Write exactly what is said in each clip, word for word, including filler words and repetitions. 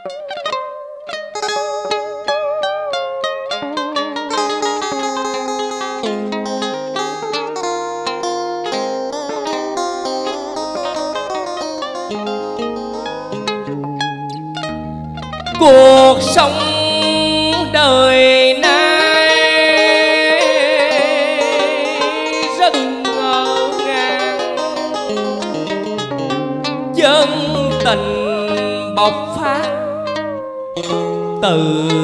Cuộc sống đời nay rất ngỡ ngàng, chân tình bộc phát từ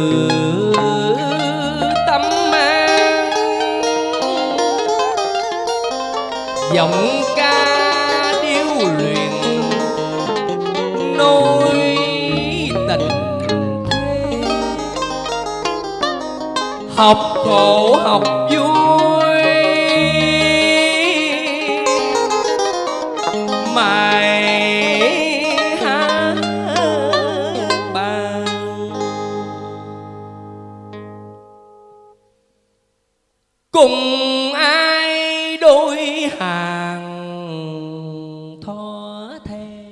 tâm an. Giọng ca điêu luyện nối tình, học khổ học vui, mài hát bàn. Cùng ai đôi hàng thó the,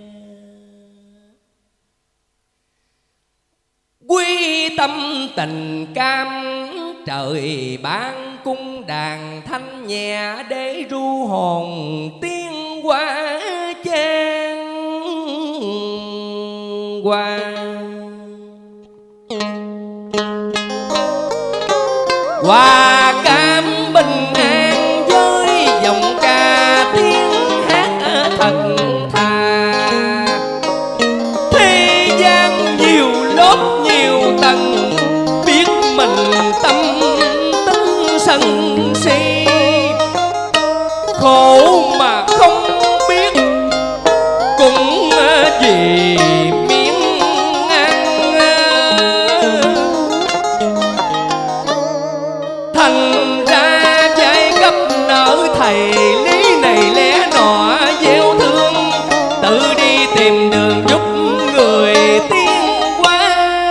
quy tâm tình cam trời ban cung đàn thanh nhẹ để ru hồn tiên qua chan qua. Hòa cam bình an với giọng ca tiếng hát thật thà. Thế gian nhiều lớp nhiều tầng, biết mình tâm tính sân si. Khổ mà không biết cũng vì miếng ăn, thành ra trái gấp nợ thầy lý này lẽ nọ gieo thương. Tự đi tìm đường giúp người tiên qua.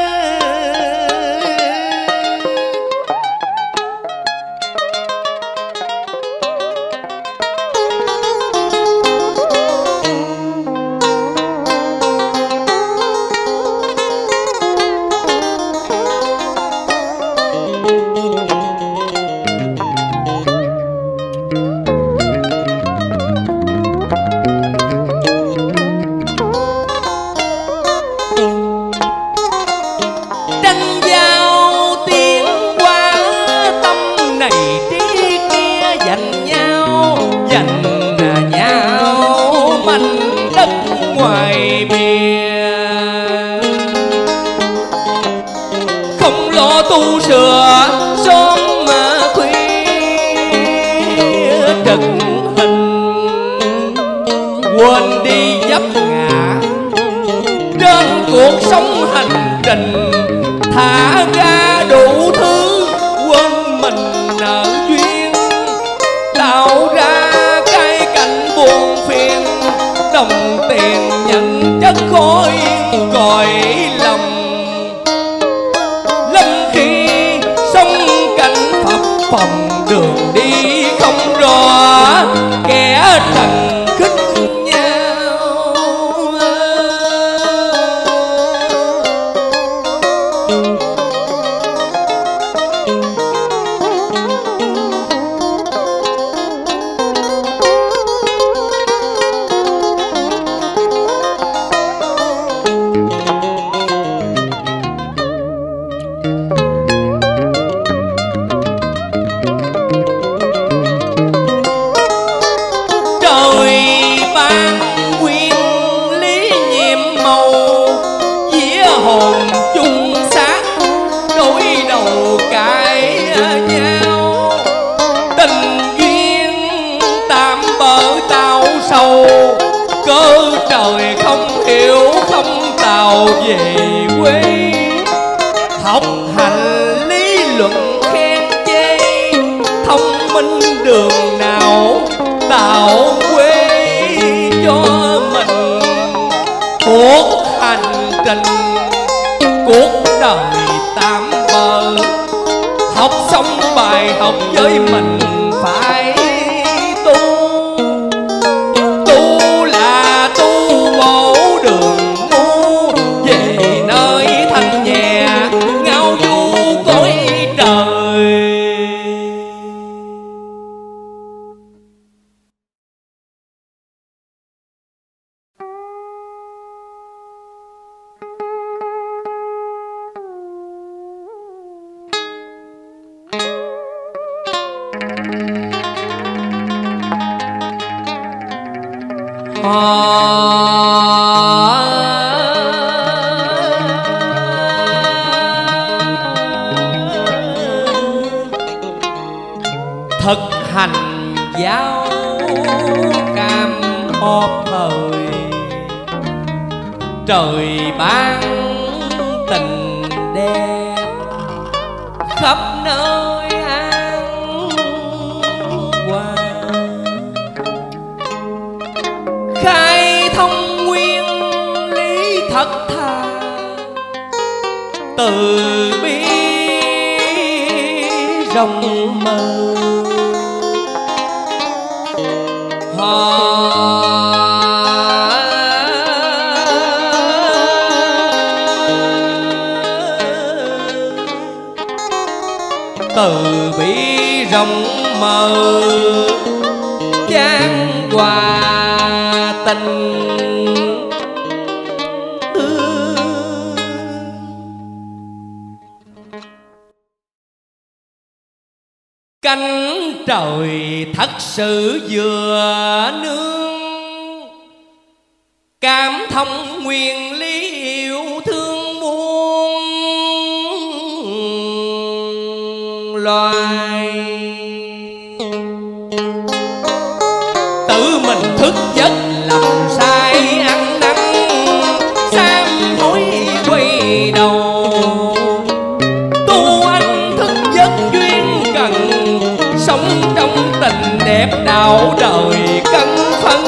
Ngoài bìa không lo tu sửa sớm mà khuya trực hình, quên đi vấp ngã trên cuộc sống hành trình. Thả ra đủ thứ quên mình nợ duyên, tạo ra cái cảnh buồn phiền. Đồng tiền nhận chất khối còi lòng, lâm khi sông cảnh phập phồng đường đi không rõ. Kẻ trần khích nhau hồn chung xác đối đầu cãi nhau. Tình duyên tạm bỡ tao sầu, cơ trời không hiểu không tàu về quê. Học hành lý luận khen chê, thông minh đường nào tạo quê cho mình. Cuộc hành trình cuộc đời tạm bợ, học xong bài học với mình phải tu. Tu là tu bổ đường ngu về nơi thực hành giáo cam một thời, trời ban tình đẹp khắp nơi an hòa, khai thông nguyên lý thật thà, từ bi rộng mở. Từ bi rộng mở chan hòa tình thương. Cánh trời thật sự vừa nương, cảm thông nguyên lý yêu thương muôn loài. Tự mình thức giấc làm sai ăn năn, sám hối quay đầu, tu anh thức giấc duyên cần, sống trong tình đẹp đạo đời cân phân.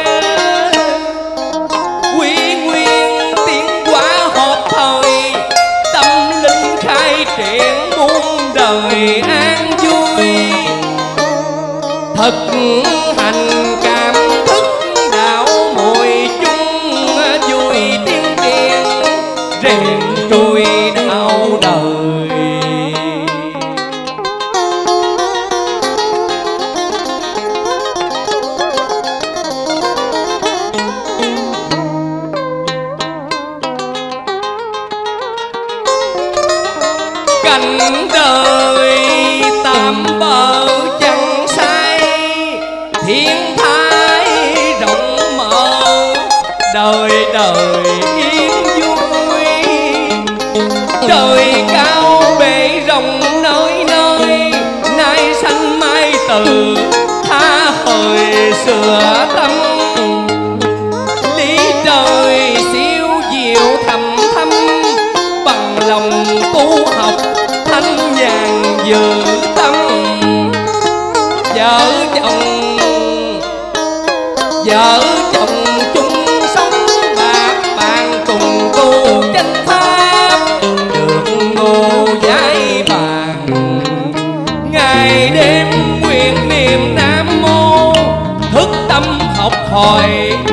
Quy nguyên tiến hóa hợp thời, tâm linh khai triển muôn đời an vui. Thực hành cảm thức đạo mùi chung, vui tiên điển rèn trùi đạo đời. Cảnh đời tam bờ chẳng sai, thiên thái rộng mở, đời đời yên vui. Trời cao bể rộng nơi nơi, nay xanh mai từ tha hồi sửa tâm. Lý trời siêu diệu thầm thâm, bằng lòng tu học thanh nhàn dự tâm. Vợ chồng vợ chồng chung sống bạc bàn, cùng tu chánh pháp được ngộ giải bàn. Ngày đêm nguyện niệm Nam Mô, thức tâm học hỏi